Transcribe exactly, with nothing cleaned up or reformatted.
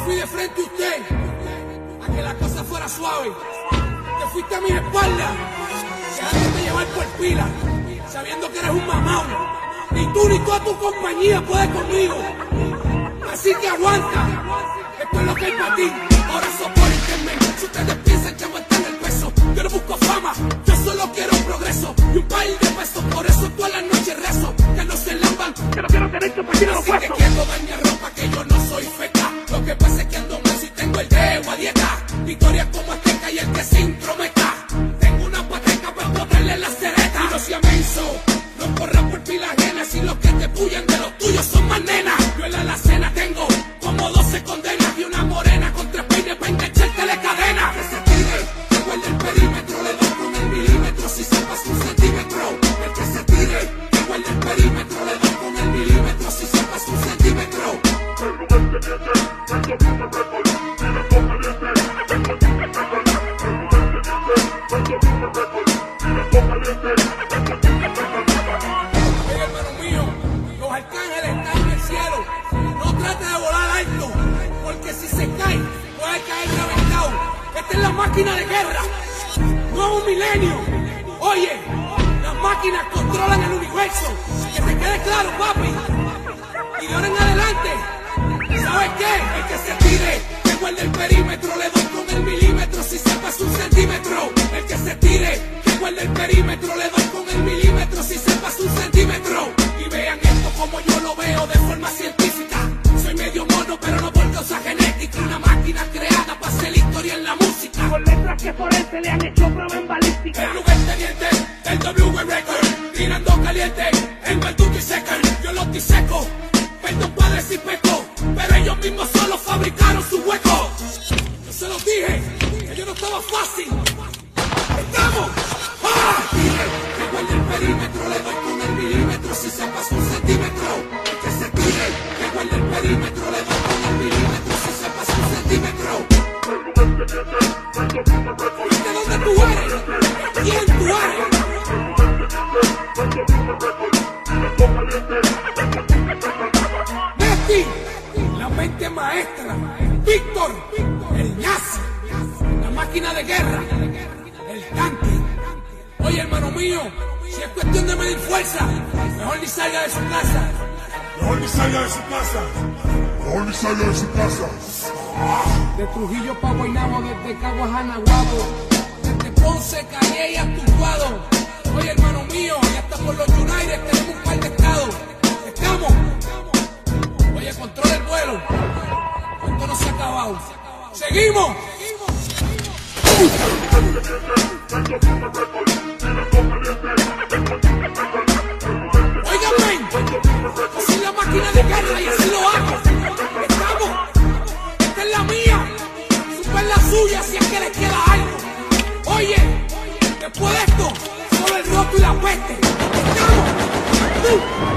fui de frente a usted, a que la cosa fuera suave. Te fuiste a mis espaldas, dejándote llevar por pila, sabiendo que eres un mamao. Ni tú ni toda tu compañía puede conmigo. Así que aguanta, esto es lo que hay para ti. Ahora soportenme, si ustedes piensan que aguantan el peso, yo no busco fama, yo solo quiero progreso y un par de pesos. Por eso todas las noches rezo, que no se lamban, que no quiero tener tu partido puesto. Así que quiero dañar ropa, que yo no soy feca. Lo que pasa es que ando mal si tengo el dedo a dieta. Victorias como azteca y el que se intrometa. Tengo una pateca para ponerle la cereta. Y no sea menso, no corras por pila ajena. Si los que te puyan de los tuyos son más nenas. Yo en la alacena tengo como doce condenas y una morena con tres peines para engancharte la cadena. Que se tire, que guarde el perímetro, le doy con el milímetro si se pasa un centímetro. El que se tire, que guarde el perímetro, le doy con el milímetro si se pasa un centímetro. Hermano mío, los arcángeles están en el cielo. No trate de volar alto, porque si se cae, puede caer reventado. Esta es la máquina de guerra, no es un milenio. Oye, las máquinas controlan el universo. Que te quede claro, papi. Y de ahora en adelante, ¿sabes qué? El que se tire, que guarde el perímetro, le doy con el milímetro si se pasa un centímetro. El que se tire, que guarde el perímetro, le doy con el milímetro si se pasa un centímetro. Y vean esto como yo lo veo de forma científica. Soy medio mono, pero no por causa genética. Una máquina creada para hacer historia en la música. Con letras que forense le han hecho prueba en balística. El lugarteniente, el W Record, tirando caliente, en Balduto y Second, yo los diseco. Perdón padre si peco, pero ellos mismos solo fabricaron su hueco. Yo se los dije, que yo no estaba fácil. ¡Estamos! ¡Ah! Que guarde el perímetro, le doy con el milímetro si se pasa un centímetro. Que se tire, que guarde el perímetro, le doy con el milímetro si se pasa un centímetro. ¿De dónde tú eres? ¿Quién tú eres? Nesti, la mente maestra. Víctor, el nazi, la máquina de guerra, el tanque. Oye, hermano mío, si es cuestión de medir fuerza, mejor ni salga de su casa. Mejor ni salga de su casa. Mejor ni salga de su casa. De Trujillo pa' Guaynabo, desde Caguas a Nahuabo, desde Ponce, Calle y Actuado. Oye, hermano mío, y hasta por los United tenemos un par de estados. Estamos. Oye, controla el vuelo. Esto no se ha acabado. ¡Seguimos! Óigame, soy la máquina de guerra y así lo hago. Estamos. Esta es la mía. Super la suya si es que les queda algo. Oye, después de esto, solo el roto y la peste. Estamos.